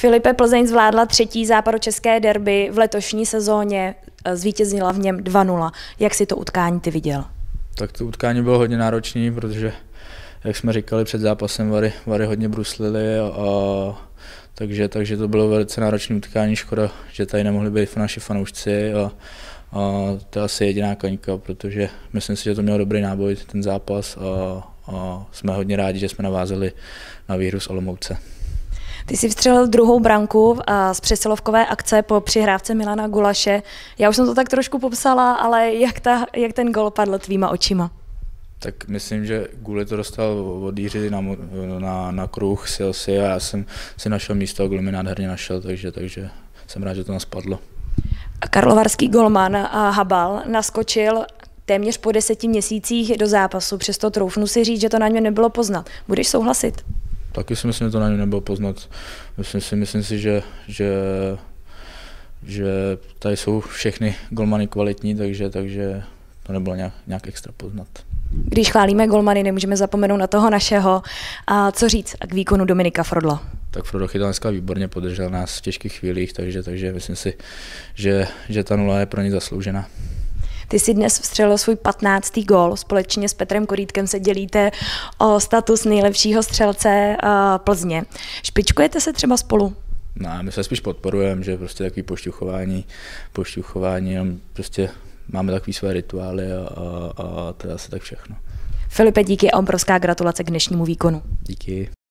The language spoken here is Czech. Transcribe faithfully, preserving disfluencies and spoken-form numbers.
Filipe, Plzeň zvládla třetí západočeské derby v letošní sezóně, zvítězila v něm dva nula. Jak si to utkání ty viděl? Tak to utkání bylo hodně náročné, protože, jak jsme říkali před zápasem, Vary, Vary hodně bruslily, a, a, takže, takže to bylo velice náročné utkání. Škoda, že tady nemohli být naši fanoušci, a, a to je asi jediná kaňka, protože myslím si, že to měl dobrý náboj ten zápas, a, a jsme hodně rádi, že jsme navázali na výhru z Olomouce. Ty jsi vstřelil druhou branku z přesilovkové akce po přihrávce Milana Gulaše. Já už jsem to tak trošku popsala, ale jak, ta, jak ten gol padl tvýma očima? Tak myslím, že Guli to dostal od Jiří na, na, na kruh, sil si, a já jsem si našel místo a Guli mi nádherně našel, takže, takže jsem rád, že to nás padlo. Karlovarský golman Habal naskočil téměř po deseti měsících do zápasu, přesto troufnu si říct, že to na něm nebylo poznat. Budeš souhlasit? Taky si myslím, že to na něm nebylo poznat. Myslím si, myslím si že, že, že tady jsou všechny golmany kvalitní, takže, takže to nebylo nějak, nějak extra poznat. Když chválíme golmany, nemůžeme zapomenout na toho našeho. A co říct k výkonu Dominika Frodla? Tak Frodo chytal dneska výborně, podržel nás v těžkých chvílích, takže, takže myslím si, že, že ta nula je pro ně zasloužená. Ty si dnes vstřelil svůj patnáctý gól. Společně s Petrem Korýtkem se dělíte o status nejlepšího střelce Plzně. Špičkujete se třeba spolu? No, my se spíš podporujeme, že prostě takový pošťuchování, pošťuchování, prostě máme takový své rituály, a, a, a to je asi tak všechno. Filipe, díky a obrovská gratulace k dnešnímu výkonu. Díky.